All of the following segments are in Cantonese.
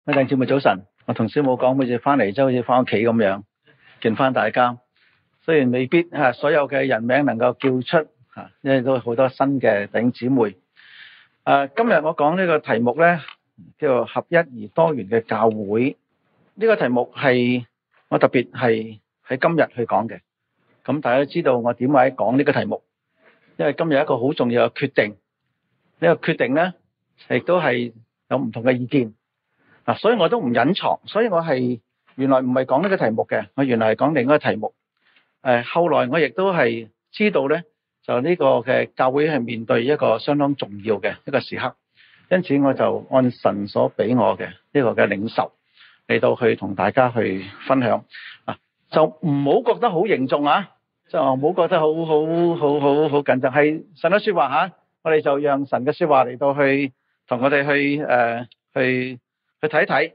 弟兄姊妹早晨，我同師母講，好似翻嚟即好似翻屋企咁樣見翻大家。雖然未必所有嘅人名能夠叫出因為都好多新嘅弟兄姊妹。今日我講呢個題目呢，叫做合一而多元嘅教會。呢個題目係我特別係喺今日去講嘅。咁大家都知道我點解講呢個題目，因為今日一個好重要嘅決定。呢個決定呢，亦都係有唔同嘅意見。所以我都唔隱藏，所以我係原來唔係講呢個題目嘅，我原來係講另一個題目。後來我亦都係知道呢，就呢個嘅教會係面對一個相當重要嘅一個時刻，因此我就按神所俾我嘅呢個嘅領受嚟到去同大家去分享。就唔好覺得好凝重就唔好覺得好緊張，係神嘅說話我哋就讓神嘅說話嚟到去同我哋去睇一睇。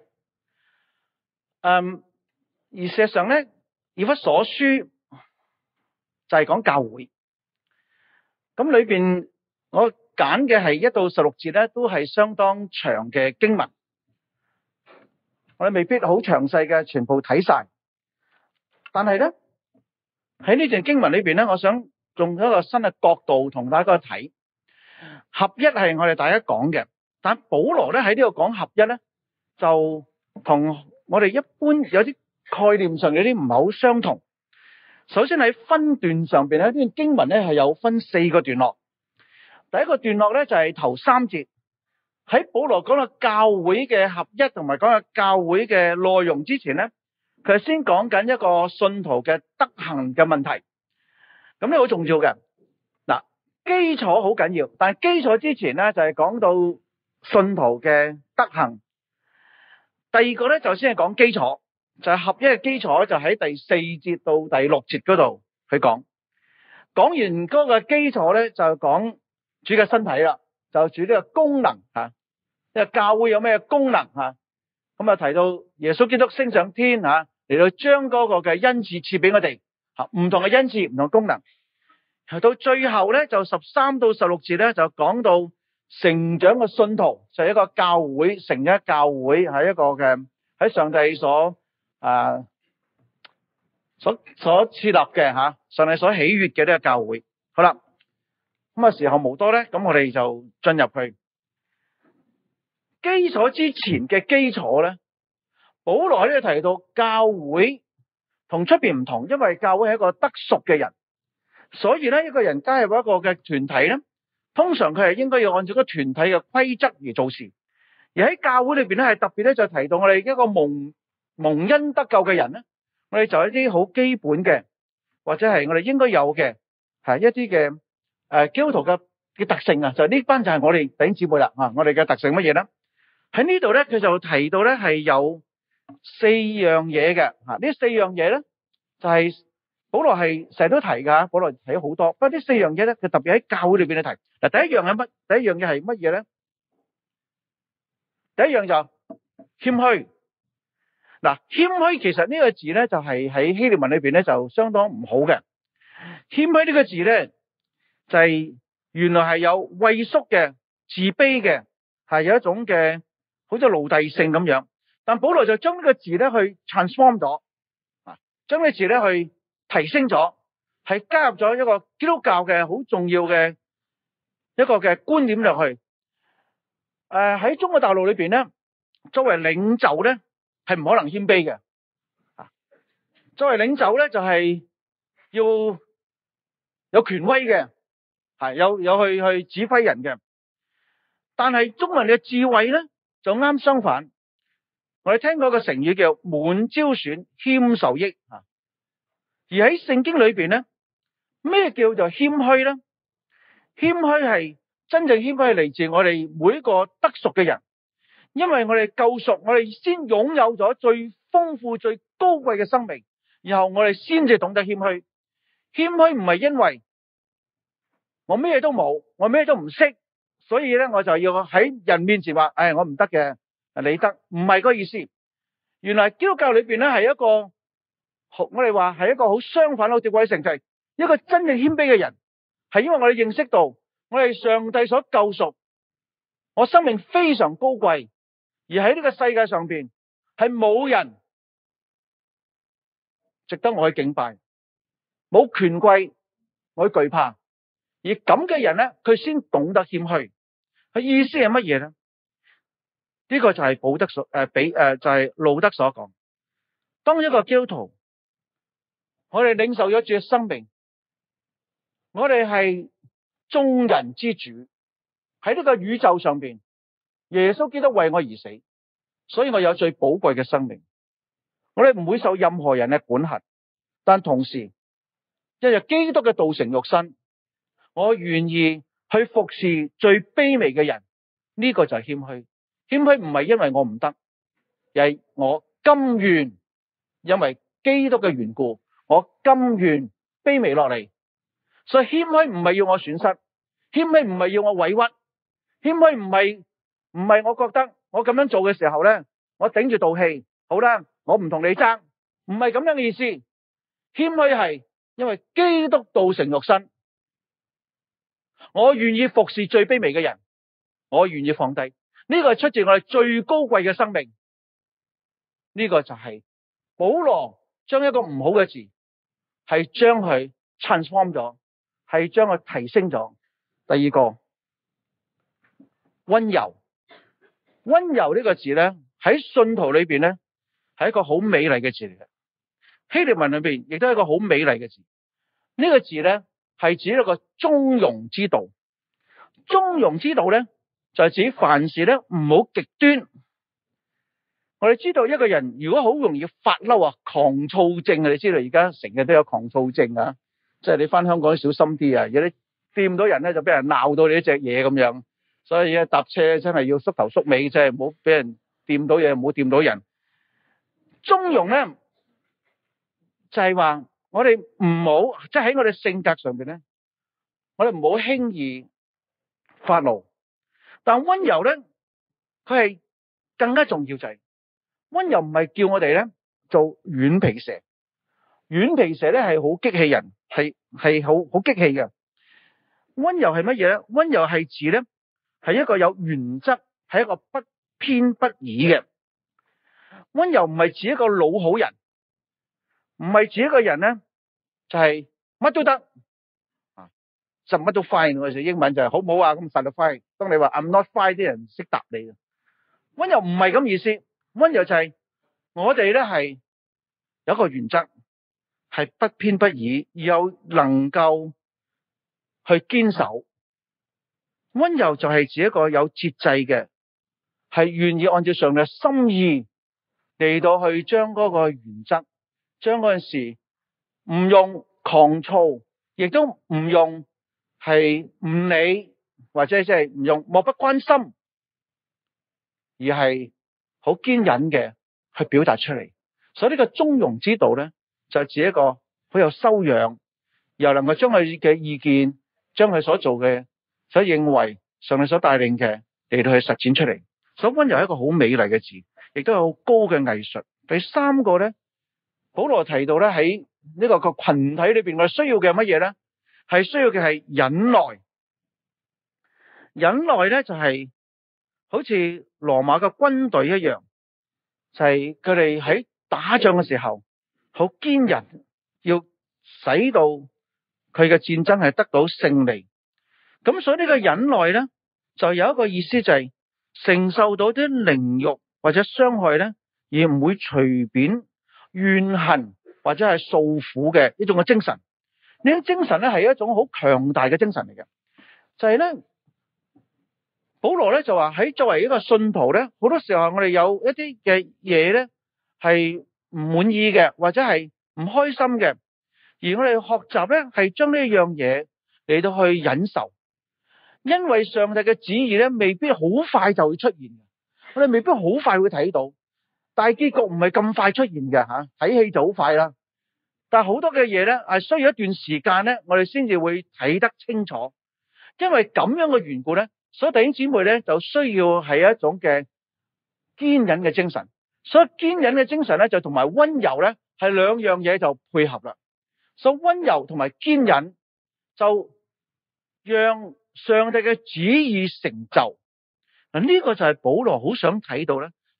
而事實上咧，以弗所書就係講教會。咁裏邊我揀嘅係1到16節咧，都係相當長嘅經文。我哋未必好詳細嘅全部睇晒，但係咧喺呢段經文裏邊咧，我想用一個新嘅角度同大家睇。合一係我哋大家講嘅，但保羅咧喺呢度講合一咧，就同我哋一般有啲概念上有啲唔係好相同。首先喺分段上邊咧，呢段經文咧係有分4個段落。第一個段落咧就係頭3節，喺保羅講到教會嘅合一同埋講到教會嘅內容之前咧，佢係先講緊一個信徒嘅德行嘅問題。咁呢好重要嘅。嗱，基礎好緊要，但係基礎之前咧就係講到信徒嘅德行。第二個咧就先係講基礎，就係合一嘅基礎，就喺第4節到第6節嗰度去講。講完嗰個基礎咧，就講主嘅身體啦，就主呢個功能即係教會有咩功能咁啊，提到耶穌基督升上天嚟到將嗰個嘅恩賜賜俾我哋唔同嘅恩賜，唔同功能。到最後咧就13到16節咧就講到成長嘅信徒，就係一個教會，成咗教會係一個嘅喺上帝所設立嘅上帝所喜悅嘅呢個教會。好啦，咁時候無多咧，咁我哋就進入去基礎之前嘅基礎咧。保羅呢度提到教會同出邊唔同，因為教會係一個得贖嘅人，所以咧一個人加入一個嘅團體咧，通常佢係應該要按照個團體嘅規則而做事。而喺教會裏邊咧，係特別咧就提到我哋一個蒙恩得救嘅人咧，我哋就有一啲好基本嘅，或者係我哋應該有嘅係一啲嘅基督徒嘅特性就呢班就係我哋弟兄姊妹啦。我哋嘅特性乜嘢咧？喺呢度咧佢就提到咧係有4樣嘢嘅。呢4樣嘢咧就係保羅係成日都提噶，保羅提咗好多。不過呢4樣嘢咧，佢特別喺教會裏邊去提。嗱，第一樣係乜？第一樣嘢係乜嘢咧？第一樣就謙虛。嗱，謙虛其實呢個字咧就係喺希臘文裏邊咧就相當唔好嘅。謙虛呢個字咧就係原來係有畏縮嘅、自卑嘅，係有一種嘅好似奴隸性咁樣。但保羅就將呢個字咧去 transform 咗，將呢個字咧去提升咗，係加入咗一個基督教嘅好重要嘅一個嘅觀點入去。喺中國大陸裏邊咧，作為領袖咧係唔可能謙卑嘅。作為領袖咧就係要有權威嘅，有去指揮人嘅。但係中國人嘅智慧咧就啱相反。我哋聽過個成語叫滿招損，謙受益。而喺聖經裏邊咧，咩叫做謙虛咧？謙虛係真正謙虛係嚟自我哋每一個得贖嘅人，因為我哋救贖，我哋先擁有咗最豐富、最高貴嘅生命，然後我哋先至懂得謙虛。謙虛唔係因為我咩都冇，我咩都唔識，所以咧我就要喺人面前話，我唔得嘅，你得，唔係嗰個意思。原來基督教裏邊咧係一個，我哋話係一個好相反、好吊詭性，就係一個真正謙卑嘅人，係因為我哋認識到我哋上帝所救贖，我生命非常高貴，而而喺呢個世界上邊係冇人值得我去敬拜，冇權貴我去懼怕，而咁嘅人咧，佢先懂得謙虛。佢意思係乜嘢咧？呢個就係保德所就係路德所講。當一個基督徒，我哋領受咗主嘅生命，我哋係眾人之主，喺呢個宇宙上邊，耶穌基督為我而死，所以我有最寶貴嘅生命。我哋唔會受任何人嘅管轄，但同時，因為基督嘅道成肉身，我願意去服侍最卑微嘅人。呢個就係謙虛。謙虛唔係因為我唔得，而係我甘願，因為基督嘅緣故，我甘願卑微落嚟。所以謙虛唔係要我損失，謙虛唔係要我委屈，謙虛唔係我覺得我咁樣做嘅時候咧，我頂住道氣，好啦，我唔同你爭，唔係咁樣嘅意思。謙虛係因為基督道成肉身，我願意服侍最卑微嘅人，我願意放低。呢個係出自我哋最高貴嘅生命。呢個就係保羅將一個唔好嘅字係將佢 transform 咗，係將佢提升咗。第二個溫柔，溫柔呢個字咧喺信徒裏邊咧係一個好美麗嘅字嚟嘅。希臘文裏邊亦都係一個好美麗嘅字。呢個字咧係指一個中庸之道。中庸之道咧就係指凡事咧唔好極端。我哋知道一個人如果好容易發嬲啊，狂躁症啊，你知道而家成日都有狂躁症啊，即係你翻香港小心啲啊，有啲掂到人咧就俾人鬧到你一隻嘢咁樣。所以咧搭車真係要縮頭縮尾，即係唔好俾人掂到嘢，唔好掂到人。中庸咧就係話我哋唔好，即係喺我哋性格上邊咧，我哋唔好輕易發怒。但溫柔咧，佢係更加重要，就係溫柔唔係叫我哋咧做軟皮蛇。軟皮蛇咧係好激氣人，係好激氣嘅。溫柔係乜嘢咧？溫柔係指咧係一個有原則，係一個不偏不倚嘅。溫柔唔係指一個老好人，唔係指一個人咧就係乜都得。就乜都 fine， 我哋英文就係好唔好啊？咁實就 fine。當你話 I'm not fine， 啲人識答你嘅。溫柔唔係咁意思，溫柔就係我哋咧係有一個原則，係不偏不倚，又能夠去堅守。溫柔就係指一個有節制嘅，係願意按照上帝嘅心意嚟到去將嗰個原則，將嗰陣時唔用狂躁，亦都唔用係唔理，或者即係唔用漠不關心，而係好堅忍嘅去表達出嚟。所以呢個中庸之道咧，就係指一個好有修養，又能夠將佢嘅意見，將佢所做嘅，所認為上帝所帶領嘅嚟到去實踐出嚟。所以溫柔係一個好美麗嘅字，亦都有好高嘅藝術。第三個咧，保羅提到咧喺呢個群體裏邊，我哋需要嘅係乜嘢咧？係需要嘅係忍耐。忍耐咧就係好似羅馬嘅軍隊一樣，就係佢哋喺打仗嘅時候好堅忍，要使到佢嘅戰爭係得到勝利。咁所以呢個忍耐咧就有一個意思，就係承受到啲凌辱或者傷害咧，而唔會隨便怨恨或者係訴苦嘅呢種嘅精神。呢種精神咧係一種好強大嘅精神嚟嘅，就係咧保羅咧就話喺作為一個信徒咧，好多時候我哋有一啲嘅嘢咧係唔滿意嘅，或者係唔開心嘅，而我哋學習咧係將呢樣嘢嚟到去忍受，因為上帝嘅旨意咧未必好快就會出現，我哋未必好快會睇到，但係結局唔係咁快出現嘅吓，睇戲就好快啦。但係好多嘅嘢咧，係需要一段時間咧，我哋先至會睇得清楚。因為咁樣嘅緣故咧，所以弟兄姊妹咧就需要係一種嘅堅忍嘅精神。所以堅忍嘅精神咧，就同埋溫柔咧係兩樣嘢就配合啦。所以溫柔同埋堅忍就讓上帝嘅旨意成就。嗱，呢個就係保羅好想睇到咧，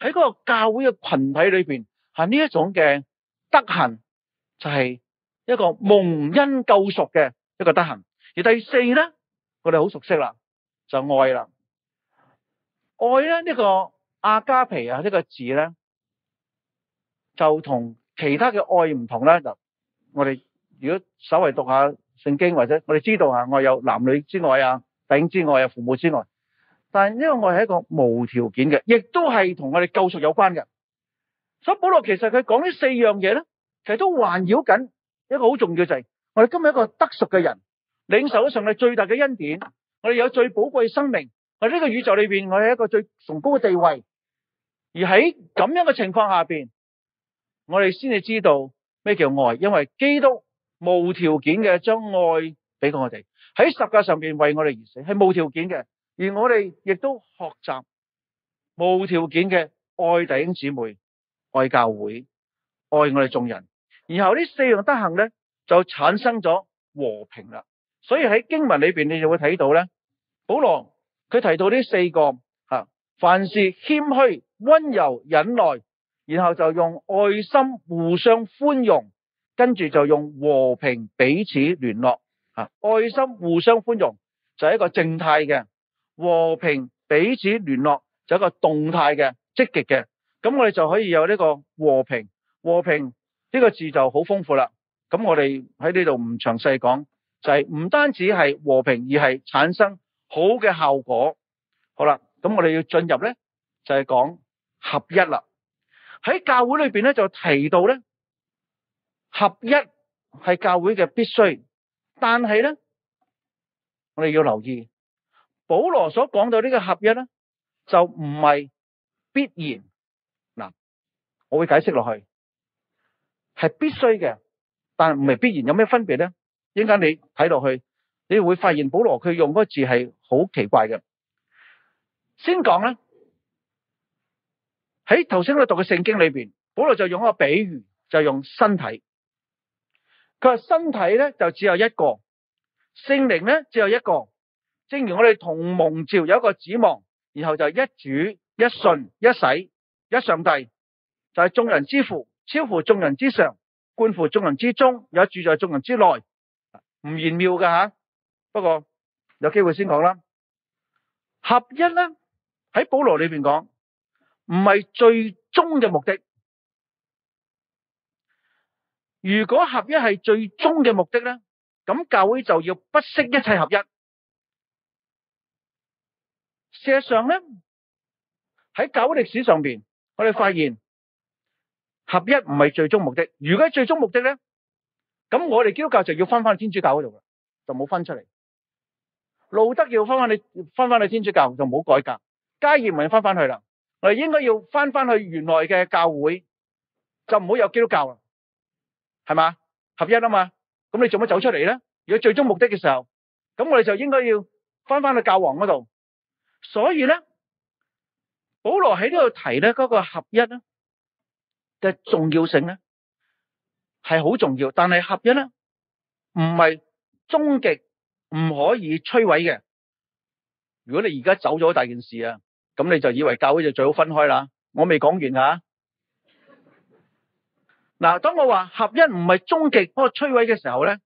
喺嗰個教會嘅群體裏邊，係呢一種嘅德行，就係一個蒙恩救贖嘅一個德行。而第四咧，我哋好熟悉啦，就愛啦。愛咧，呢個阿加皮啊，呢個字咧，就同其他嘅愛唔同咧。就我哋如果稍微讀下聖經，或者我哋知道啊，愛有男女之愛啊、弟兄之愛啊、父母之愛。但係呢個愛係一個無條件嘅，亦都係同我哋救贖有關嘅。所以保羅其實佢講呢四樣嘢咧，其實都環繞緊一個好重要，就係我哋今日一個得贖嘅人，領受咗上帝最大嘅恩典，我哋有最寶貴嘅生命，我哋呢個宇宙裏邊，我哋係一個最崇高嘅地位。而喺咁樣嘅情況下邊，我哋先至知道咩叫愛，因為基督無條件嘅將愛俾過我哋，喺十架上邊為我哋而死，係無條件嘅。而我哋亦都學習無條件嘅愛弟兄姊妹、愛教會、愛我哋眾人。然後呢四樣德行咧，就產生咗和平啦。所以喺經文裏邊，你就會睇到咧，保羅佢提到呢四個凡事謙虛、溫柔、忍耐，然後就用愛心互相寬容，跟住就用和平彼此聯絡。愛心互相寬容就係一個靜態嘅，和平彼此聯絡就係一個動態嘅、積極嘅。咁我哋就可以有呢個和平。和平呢個字就好豐富啦。咁我哋喺呢度唔詳細講，就係唔單止係和平，而係產生好嘅效果。好啦，咁我哋要進入咧，就係講合一啦。喺教會裏邊咧，就提到咧，合一係教會嘅必須，但係咧，我哋要留意保羅所講到呢個合一咧，就唔係必然。嗱，我會解釋落去，係必須嘅，但唔係必然。有咩分別咧？一陣間你睇落去，你會發現保羅佢用嗰個字係好奇怪嘅。先講咧，喺頭先我讀嘅聖經裏邊，保羅就用一個比喻，就用身體。佢話身體咧就只有一個，聖靈咧只有一個。正如我哋同蒙召有一個指望，然後就一主、一信、一洗、一上帝，就係眾人之父，超乎眾人之上，貫乎眾人之中，有住在眾人之內。唔玄妙㗎吓，不過有機會先講啦。合一咧喺保羅裏邊講，唔係最終嘅目的。如果合一係最終嘅目的咧，咁教會就要不惜一切合一。事實上咧，喺教會歷史上邊，我哋發現合一唔係最終目的。如果係最終目的咧，咁我哋基督教就要翻返去天主教嗰度啦，就冇分出嚟。路德要翻返去天主教，就冇改革。加爾文翻返去啦，我哋應該要翻返去原來嘅教會，就唔好有基督教啦，係嘛？合一啊嘛，咁你做乜走出嚟咧？如果最終目的嘅時候，咁我哋就應該要翻返去教皇嗰度。所以咧，保羅喺呢度提咧嗰個合一咧嘅重要性咧係好重要，但係合一咧唔係終極，唔可以摧毀嘅。如果你而家走咗大件事啊，咁你就以為教會就最好分開啦。我未講完啊。嗱，當我話合一唔係終極不過摧毀嘅時候咧，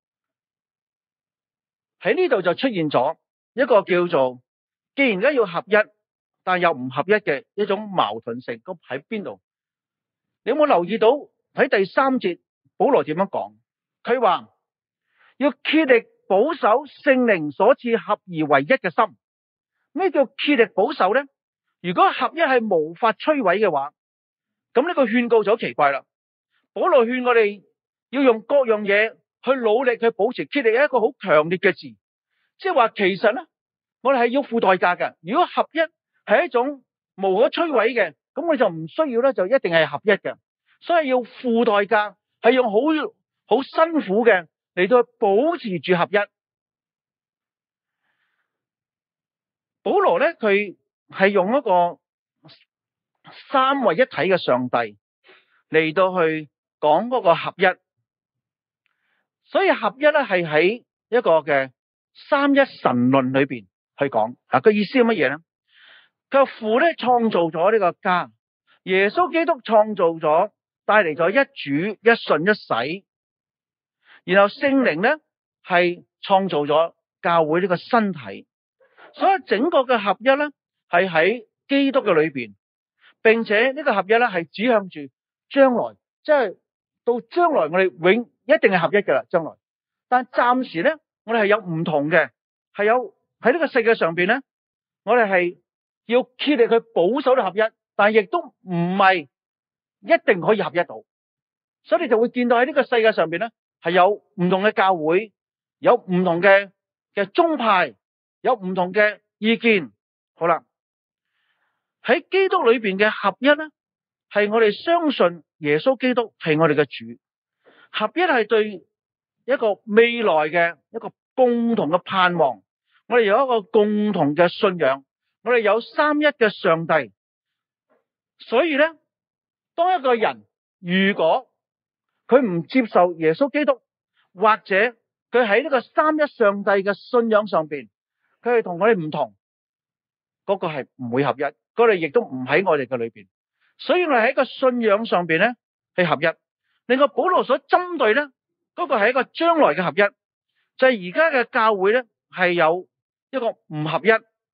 喺呢度就出現咗一個叫做，既然而家要合一，但又唔合一嘅一種矛盾性。咁喺邊度？你有冇留意到喺第3節保羅點樣講？佢話要竭力保守聖靈所賜合而為一嘅心。咩叫竭力保守咧？如果合一係無法摧毀嘅話，咁呢個勸告就好奇怪啦。保羅勸我哋要用各樣嘢去努力去保持，竭力係一個好強烈嘅字，即係話其實咧，我哋係要付代價嘅。如果合一係一種無可摧毀嘅，咁我就唔需要咧，就一定係合一嘅。所以要付代價，係用好辛苦嘅嚟到保持住合一。保羅咧，佢係用一個三位一體嘅上帝嚟到去講嗰個合一，所以合一咧係喺一個嘅三一神論裏邊去講。個意思係乜嘢咧？佢話父咧創造咗呢個家， 耶穌基督創造咗，帶嚟咗一主一信一洗，然後聖靈咧係創造咗教會呢個身體，所以整個嘅合一咧係喺基督嘅裏邊，並且呢個合一咧係指向住將來，即係到將來我哋永一定係合一噶啦，將來。但暫時咧，我哋係有唔同嘅，係有喺呢個世界上邊咧，我哋係要竭力去保守到合一，但係亦都唔係一定可以合一到，所以你就會見到喺呢個世界上邊咧，係有唔同嘅教會，有唔同嘅宗派，有唔同嘅意見。好啦，喺基督裏邊嘅合一咧，係我哋相信耶穌基督係我哋嘅主，合一係對一個未來嘅一個共同嘅盼望，我哋有一個共同嘅信仰，我哋有三一嘅上帝。所以咧，當一個人如果佢唔接受耶穌基督，或者佢喺呢個三一上帝嘅信仰上邊，佢係同我哋唔同，嗰個係唔會合一，嗰個亦都唔喺我哋嘅裏邊。所以我哋喺個信仰上邊咧係合一。另外保羅所針對咧，嗰個係一個將來嘅合一，就係而家嘅教會咧係有一個唔合一。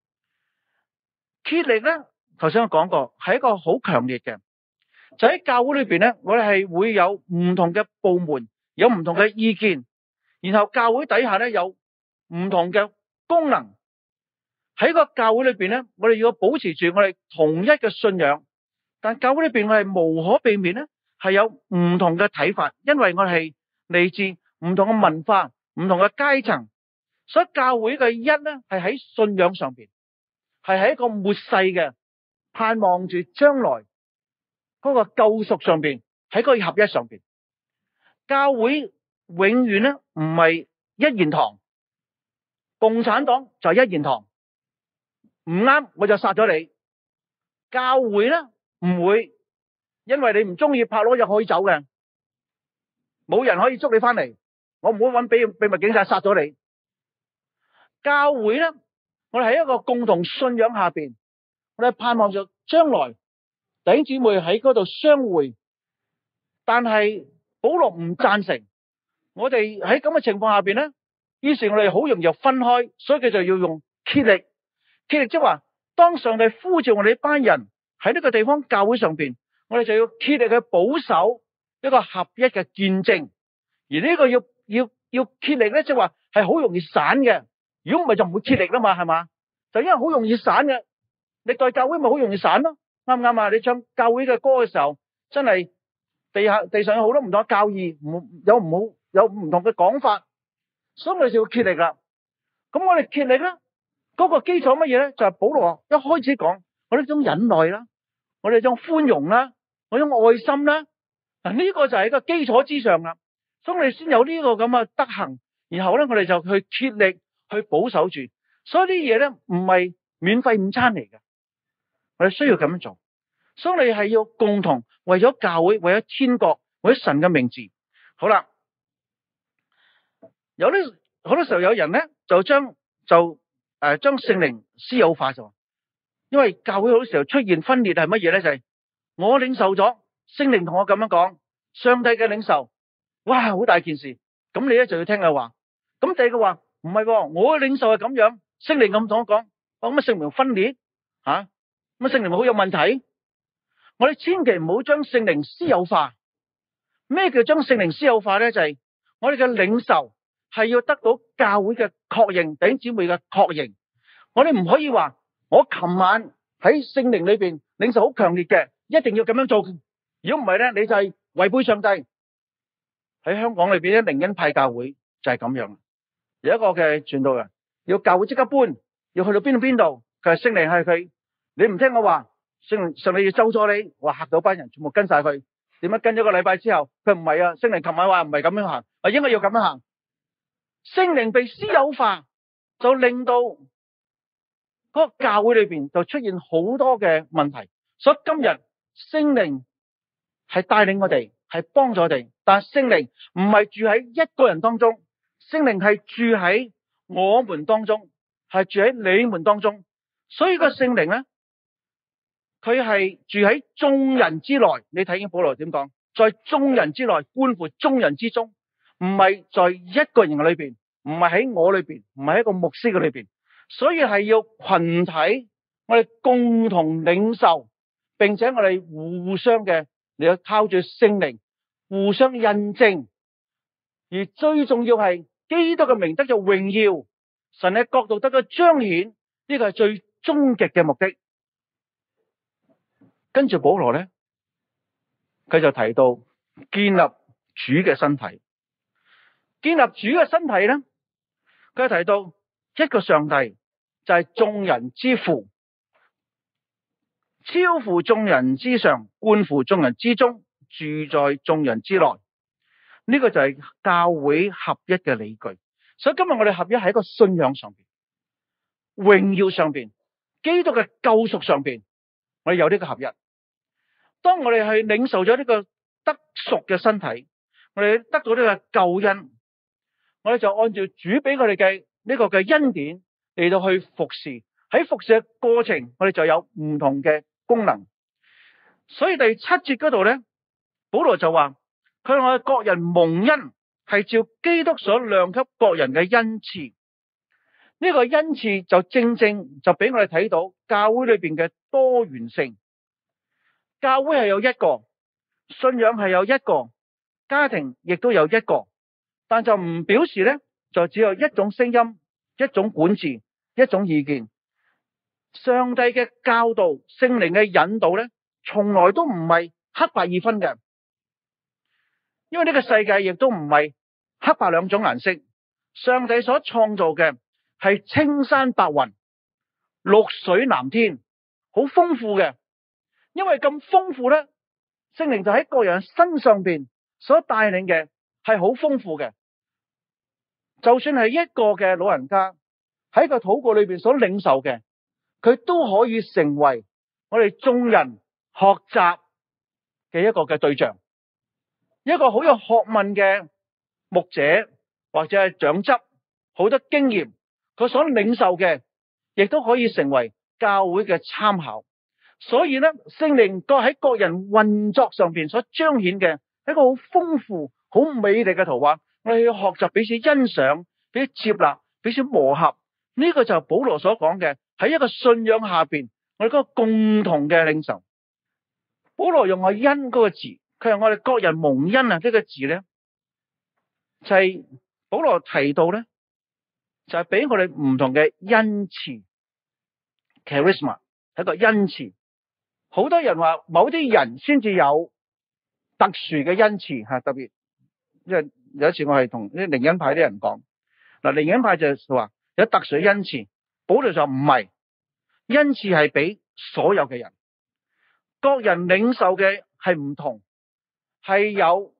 竭力咧，頭先我講過係一個好強烈嘅，就喺教會裏邊咧，我哋係會有唔同嘅部門，有唔同嘅意見，然後教會底下咧有唔同嘅功能。喺個教會裏邊咧，我哋要保持住我哋統一嘅信仰，但教會裏邊我係無可避免咧係有唔同嘅睇法，因為我哋係嚟自唔同嘅文化、唔同嘅階層，所以教會嘅一咧係喺信仰上邊，係喺一個末世嘅盼望住將來嗰個救贖上邊，喺個合一上邊。教會永遠咧唔係一言堂，共產黨就係一言堂，唔啱我就殺咗你。教會咧唔會因為你唔中意拍攞就可以走嘅，冇人可以捉你翻嚟，我唔會揾秘密警察殺咗你。教會咧，我哋喺一個共同信仰下邊，我哋盼望着將來弟兄姊妹喺嗰度相會。但係保羅唔贊成，我哋喺咁嘅情況下邊咧，於是我哋好容易就分開，所以佢就要用竭力，即係話當上帝呼召我哋呢班人喺呢個地方教會上邊，我哋就要竭力去保守一個合一嘅見證。而呢個要竭力咧，即係話係好容易散嘅。如果唔係就唔會竭力啦嘛，係嘛？就因為好容易散嘅，歷代教會咪好容易散咯，啱唔啱啊？你唱教會嘅歌嘅時候，真係地上有好多唔同嘅教義，有唔同嘅講法，所以我哋就要竭力啦。咁我哋竭力咧，嗰個基礎乜嘢咧？就係保羅一開始講我哋呢種忍耐啦，我哋呢種寬容啦，我種愛心啦，嗱呢個就係一個基礎之上啦。所以我哋先有呢個咁嘅德行，然後咧我哋就去竭力去保守住。所以啲嘢咧唔係免費午餐嚟嘅，我哋需要咁樣做。所以你係要共同為咗教會、為咗天國、為咗神嘅名字。好啦，有啲好多時候有人咧就將聖靈私有化咗，因為教會好多時候出現分裂係乜嘢咧？就係我領受咗聖靈同我咁樣講，上帝嘅領受，哇好大件事，咁你咧就要聽佢話。咁第二個話唔係，我嘅領受係咁樣，聖靈咁同我講，咁乜聖靈分裂吓？乜聖靈好有問題？我哋千祈唔好將聖靈私有化。咩叫將聖靈私有化咧？就係我哋嘅領受係要得到教會嘅確認，弟兄姊妹嘅確認。我哋唔可以話我琴晚喺聖靈裏邊領受好強烈嘅，一定要咁樣做。如果唔係咧，你就係違背上帝。喺香港裏邊咧，靈恩派教會就係咁樣。有一個嘅傳道人要教會即刻搬，要去到邊度？佢係聖靈係佢，你唔聽我話，上帝要咒咗你，話嚇到班人全部跟晒佢。點解跟咗個禮拜之後，佢唔係啊？聖靈琴晚話唔係咁樣行，應該要咁樣行。聖靈被私有化，就令到嗰個教會裏邊就出現好多嘅問題。所以今日聖靈係帶領我哋，係幫助我哋，但係聖靈唔係住喺一個人當中，聖靈係住喺我們當中，係住喺你們當中。所以個聖靈咧佢係住喺眾人之內。你睇見保羅點講？在眾人之內，觀乎眾人之中，唔係在一個人嘅裏邊，唔係喺我裏邊，唔係喺一個牧師嘅裏邊。所以係要群體，我哋共同領受，並且我哋互相嘅，你要靠住聖靈互相印證。而最重要係基督嘅名得咗榮耀，神嘅國度得咗彰顯，呢個係最終極嘅目的。跟住保羅咧，佢就提到建立主嘅身體。建立主嘅身體咧，佢提到一個上帝就係眾人之父，超乎眾人之上，貫乎眾人之中，住在眾人之內。呢個就係教會合一嘅理據。所以今日我哋合一喺一個信仰上邊、榮耀上邊、基督嘅救贖上邊，我哋有呢個合一。當我哋去領受咗呢個得贖嘅身體，我哋得到呢個救恩，我哋就按照主俾我哋嘅呢個嘅恩典嚟到去服侍。喺服侍嘅過程，我哋就有唔同嘅功能。所以第7節嗰度咧，保羅就話佢話我哋各人蒙恩係照基督所量給各人嘅恩賜。呢個恩賜就正正就俾我哋睇到教會裏邊嘅多元性。教會係有一個，信仰係有一個，家庭亦都有一個，但就唔表示咧就只有一種聲音、一種管治、一種意見。上帝嘅教導、聖靈嘅引導咧，從來都唔係黑白二分嘅，因為呢個世界亦都唔係黑白兩種顏色。上帝所創造嘅係青山白雲、綠水藍天，好豐富嘅。因為咁豐富咧，聖靈就喺個人身上邊所帶領嘅係好豐富嘅。就算係一個嘅老人家喺個禱告裏邊所領受嘅，佢都可以成為我哋眾人學習嘅一個嘅對象。一個好有學問嘅牧者或者係長執，好多經驗，佢所領受嘅亦都可以成為教會嘅參考。所以咧，聖靈各喺各人運作上邊所彰顯嘅一個好豐富、好美麗嘅圖畫。我哋要學習彼此欣賞、彼此接納、彼此磨合。呢個就係保羅所講嘅，喺一個信仰下邊，我哋嗰個共同嘅領受。保羅用個恩嗰個字，佢係我哋各人蒙恩啊！呢個字咧，就係保羅提到咧，就係俾我哋唔同嘅恩賜 ，charisma 係一個恩賜。好多人話某啲人先至有特殊嘅恩賜吓，特別因為有一次我係同啲靈恩派啲人講，嗱，靈恩派就話有特殊嘅恩賜，保羅就唔係，恩賜係俾所有嘅人，各人領受嘅係唔同，係有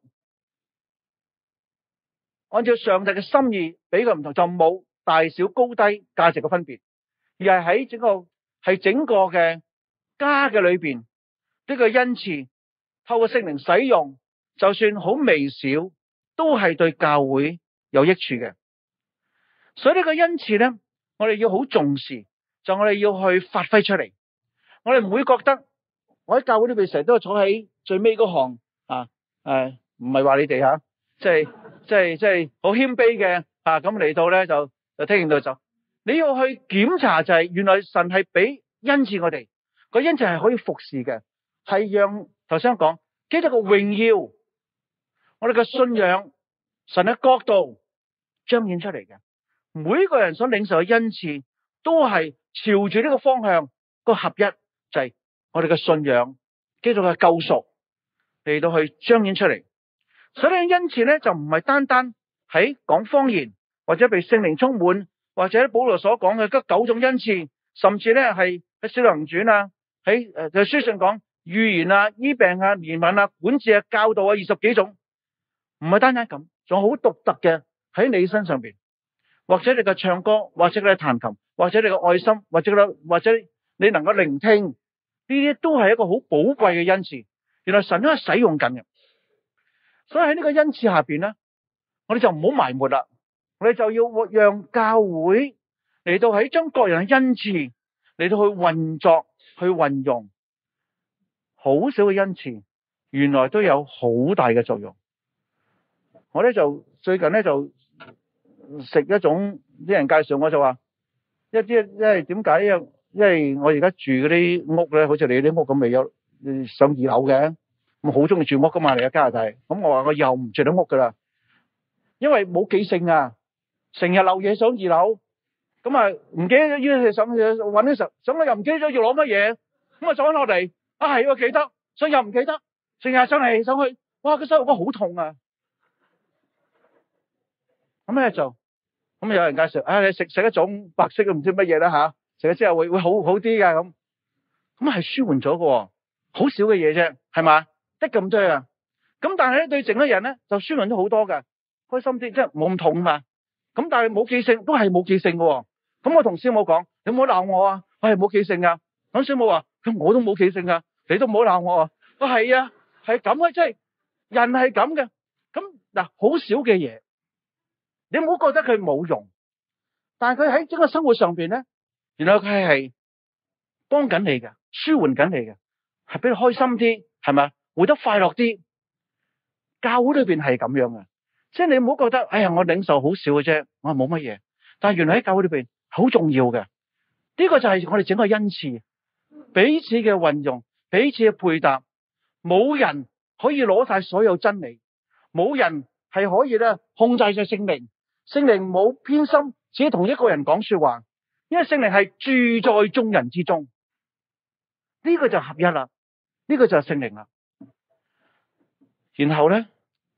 按照上帝嘅心意俾佢唔同，就冇大小高低價值嘅分別，而係喺整個嘅家嘅裏邊，呢個恩賜透過聖靈使用，就算好微小，都係對教會有益處嘅。所以呢個恩賜咧，我哋要好重視，就我哋要去發揮出嚟。我哋唔會覺得我喺教會裏邊成日都坐喺最尾嗰行啊，唔係話你哋吓，即係好謙卑嘅啊，咁嚟到咧就聽完就走。你要去檢查就係原來神係俾恩賜我哋。個恩賜係可以服侍嘅，係讓頭先講基督嘅榮耀，我哋嘅信仰，神嘅國度彰顯出嚟嘅。每個人所領受嘅恩賜，都係朝住呢個方向個合一，就係我哋嘅信仰，基督嘅救贖嚟到去彰顯出嚟。所以呢個恩賜咧，就唔係單單喺講方言，或者被聖靈充滿，或者保羅所講嘅嗰9種恩賜，甚至咧係喺使徒行傳啊。喺就書上講預言啊、醫病啊、憐憫啊、管治啊、教導啊，20幾種，唔係單單咁，仲好獨特嘅喺你身上邊，或者你嘅唱歌，或者你嘅彈琴，或者你嘅愛心，或者你能夠聆聽，呢啲都係一個好寶貴嘅恩賜。原來神都係使用緊嘅，所以喺呢個恩賜下邊咧，我哋就唔好埋沒啦，我哋就要讓教會嚟到喺將各人嘅恩賜嚟到去運作。去運用， 好少嘅恩賜，原來都有好大嘅作用。我咧就最近咧就食一種，啲人介紹我就話一啲，因為點解？因為我而家住嗰啲屋咧，好似你啲屋咁，未有上2樓嘅，咁好中意住屋噶嘛，嚟咗加拿大。咁我話我又唔住到屋噶啦，因為冇記性啊，成日漏嘢上2樓，咁啊唔記得要上去搵嘅時候，上去又唔記得咗要攞乜嘢，咁啊走翻落嚟，啊係我記得，所以又唔記得，成日上嚟上去，哇個手骨好痛啊！咁咧就咁有人介紹，你食一種白色嘅唔知乜嘢啦吓，食咗之後會好啲㗎咁，咁係舒緩咗嘅，好少嘅嘢啫，係嘛？得咁多啊，咁但係咧對整個人咧就舒緩咗好多㗎，開心啲，即係冇咁痛嘛。咁但係冇記性都係冇記性嘅，咁我同師母講，你唔好鬧我啊，我係冇記性噶。咁師母話，我都冇記性噶，你都唔好鬧我啊。我係啊，係咁啊，即係人係咁嘅。咁嗱，好少嘅嘢，你唔好覺得佢冇用，但係佢喺整個生活上邊咧，原來佢係幫緊你嘅，舒緩緊你嘅，係俾你開心啲，係咪？活得快樂啲。教會裏邊係咁樣嘅，即係你唔好覺得，哎呀，我領受好少嘅啫，我冇乜嘢。但係原來喺教會裏邊好重要嘅，呢個就係我哋整個恩賜，彼此嘅運用，彼此嘅配搭。冇人可以攞晒所有真理，冇人係可以咧控制晒聖靈。聖靈冇偏心，只同一個人講說話，因為聖靈係住在眾人之中。呢個就合一啦，呢個就係聖靈啦。然後咧，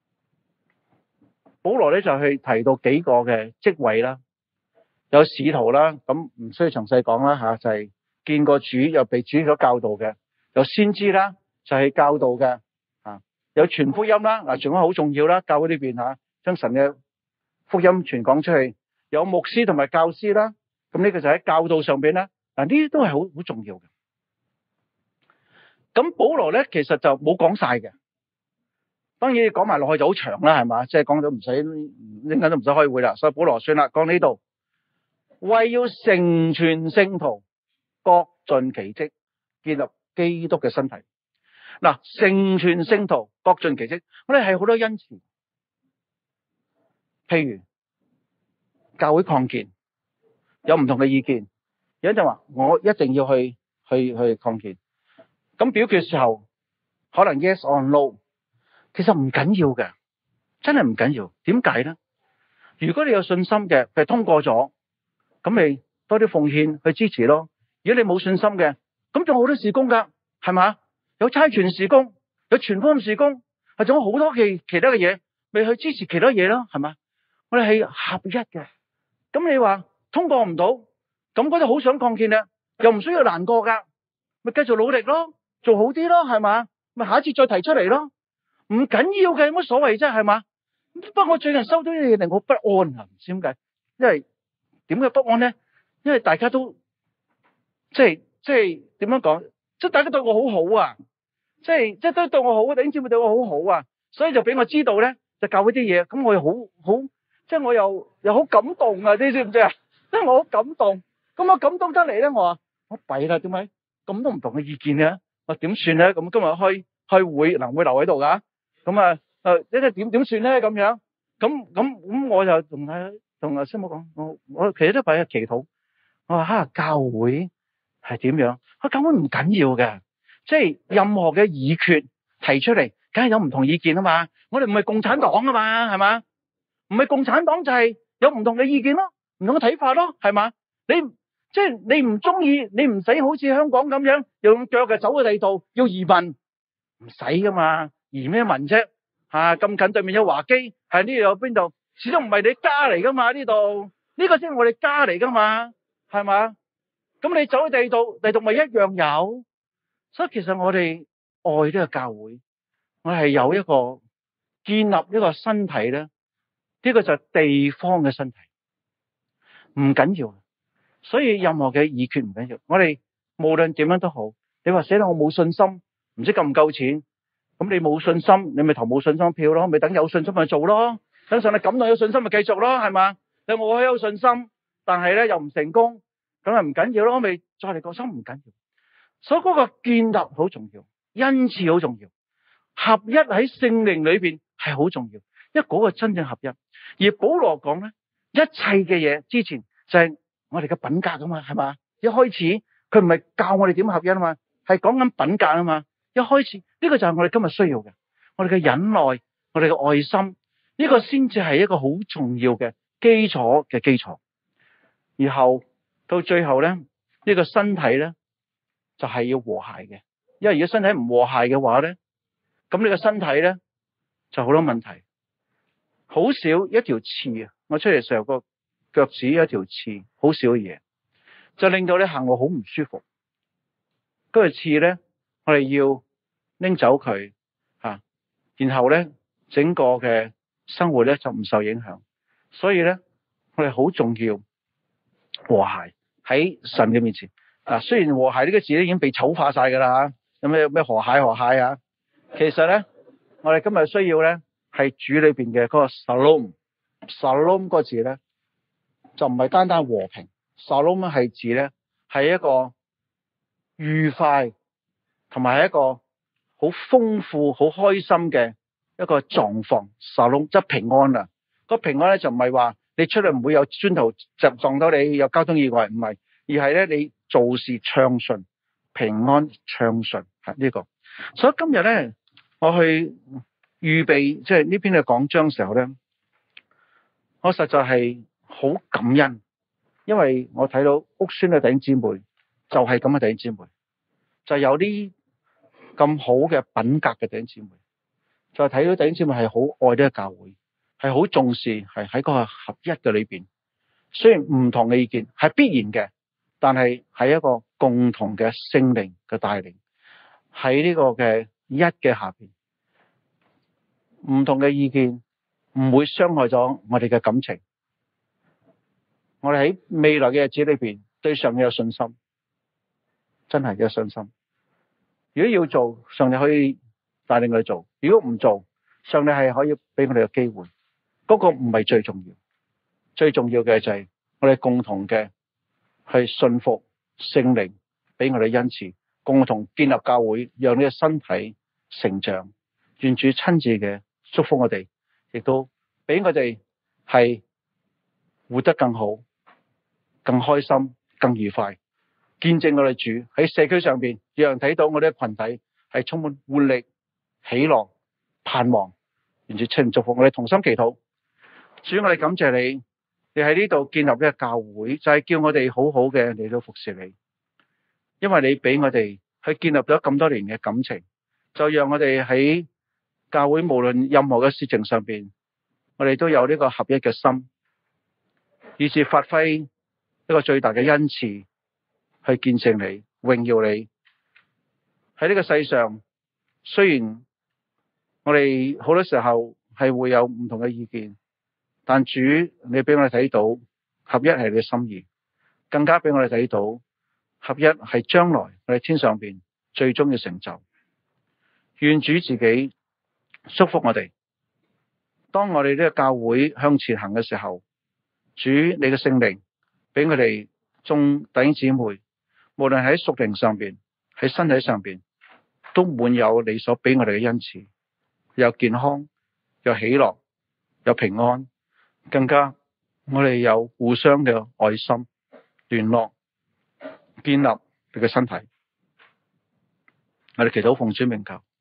保羅咧就去提到幾個嘅職位啦，有使徒啦，咁唔需要詳細講啦吓，就係見過主又被主所教導嘅，有先知啦，就係教導嘅，有傳福音啦，嗱，傳福音好重要啦，教會呢邊吓，將神嘅福音傳講出去，有牧師同埋教師啦，咁呢個就喺教導上邊啦，嗱，呢啲都係好重要嘅。咁保羅咧其實就冇講晒嘅。當然講埋落去就好長啦，係嘛？即係講咗唔使，應該都唔使開會啦。所以保羅算啦，講呢度，為要成全聖徒，各盡其職，建立基督嘅身體。嗱，成全聖徒，各盡其職，我哋係好多恩賜。譬如教會擴建，有唔同嘅意見，有人就話我一定要去擴建。咁表決時候，可能 yes or no。其實唔緊要嘅，真係唔緊要。點解咧？如果你有信心嘅，佢通過咗，咁咪多啲奉獻去支持咯。如果你冇信心嘅，咁仲有好多事工噶，係嘛？有差傳事工，有傳福音事工，係仲有好多其他嘅嘢，咪去支持其他嘢咯，係嘛？我哋係合一嘅。咁你話通過唔到，咁嗰度好想擴建咧，又唔需要難過噶，咪繼續努力咯，做好啲咯，係嘛？咪下一次再提出嚟咯。唔緊要嘅，有乜所謂啫，係嘛？不過我最近收到啲嘢令我不安啊，唔知點解。因為點解不安咧？因為大家都即係點樣講？即係大家對我好好啊，即係都對我好，弟兄姊妹對我好好啊，所以就俾我知道咧，就教會啲嘢，咁我又好，即係我又好感動啊！你知唔知啊？即係我好感動，咁我感動得嚟咧，我話我弊啦，點解咁多唔同嘅意見嘅？我點算咧？咁今日開會能會留喺度噶？咁啊，一個點算咧？咁樣，咁我就同阿師母講，我其實都擺喺祈禱。我話教會係點樣？教會唔緊要嘅，即係任何嘅議決提出嚟，梗係有唔同意見啊嘛。我哋唔係共產黨啊嘛，係嘛？唔係共產黨就係有唔同嘅意見咯，唔同嘅睇法咯，係嘛？即係你唔中意，你唔使好似香港咁樣用腳嘅走去第度要移民，唔使噶嘛。移咩民啫？咁近對面有華基，係呢度有邊度？始終唔係你家嚟噶嘛？呢度呢個先係我哋家嚟噶嘛？係嘛？咁你走去第度咪一樣有。所以其實我哋愛呢個教會，我係有一個建立一個身體咧。呢個就係地方嘅身體，唔緊要。所以任何嘅議決唔緊要。我哋無論點樣都好，你話死啦，我冇信心，唔知夠唔夠錢。咁你冇信心，你咪投冇信心票咯，咪等有信心咪做咯，等上你感到有信心咪繼續咯，係嘛？你我有信心，但係咧又唔成功，咁係唔緊要咯，咪再嚟個心唔緊要。所以嗰個建立好重要。 恩賜好重要，合一喺聖靈裏邊係好重要，因為嗰個真正合一。而保羅講咧，一切嘅嘢之前就係我哋嘅品格啊嘛，係嘛？一開始佢唔係教我哋點合一啊嘛，係講緊品格啊嘛。一開始呢個就係我哋今日需要嘅，我哋嘅忍耐，我哋嘅愛心，呢個先至係一個好重要嘅基礎嘅基礎。然後到最後咧，呢個身體咧就係要和諧嘅，因為如果身體唔和諧嘅話咧，咁呢個身體咧就好多問題。好少一條刺啊！我出嚟時候個腳趾一條刺，好少嘅嘢，就令到你行路好唔舒服。嗰條刺咧，我哋要拎走佢吓，然後咧整個嘅生活咧就唔受影響。所以咧，我哋好重要和諧喺神嘅面前。雖然和諧呢個字咧已經被醜化晒噶啦，有咩河蟹啊？其實咧，我哋今日需要咧係主裏邊嘅嗰個 Shalom 個字咧，就唔係單單和平。Shalom 係指咧係一個愉快，同埋係一個好豐富、好開心嘅一個狀況。Shalom 即係平安啊！個平安咧就唔係話你出去唔會有磚頭就撞到你，有交通意外，唔係，而係咧你做事暢順、平安暢順係呢個。所以今日咧，我去預備即係呢篇嘅講章嘅時候咧，我實在係好感恩，因為我睇到屋邨嘅弟兄姊妹就係咁嘅弟兄姊妹，就有啲咁好嘅品格嘅弟兄姊妹，就睇到弟兄姊妹係好愛呢個教會，係好重視，係喺個合一嘅裏邊。雖然唔同嘅意見係必然嘅，但係喺一個共同嘅聖靈嘅帶領，喺呢個嘅一嘅下邊。唔同嘅意見唔會傷害咗我哋嘅感情。我哋喺未來嘅日子裏邊對上帝有信心，真係有信心。如果要做，上帝可以帶領我哋做；如果唔做，上帝係可以俾我哋嘅機會。嗰個唔係最重要，最重要嘅就係我哋共同嘅去信服聖靈俾我哋恩賜，共同建立教會，讓呢個身體成長。願主親自嘅祝福我哋，亦都俾我哋係活得更好、更開心、更愉快，見證我哋主喺社區上邊，讓人睇到我哋嘅群體係充滿活力、喜樂、盼望。願主親自祝福我哋，同心祈禱。主，我哋感謝你，你喺呢度建立呢個教會，就係叫我哋好好嘅嚟到服侍你，因為你俾我哋去建立咗咁多年嘅感情，就讓我哋喺教會無論任何嘅事情上邊，我哋都有呢個合一嘅心，以致發揮一個最大嘅恩賜去見證你、榮耀你。喺呢個世上，雖然我哋好多時候係會有唔同嘅意見，但主你俾我哋睇到合一係你嘅心意，更加俾我哋睇到合一係將來我哋天上邊最終嘅成就。願主自己祝福我哋。當我哋呢個教會向前行嘅時候，主你嘅聖靈俾我哋眾弟兄姊妹，無論喺屬靈上邊、喺身體上邊，都滿有你所俾我哋嘅恩賜，有健康、有喜樂、有平安，更加我哋有互相嘅愛心、聯絡、建立你嘅身體。我哋祈禱奉主名求。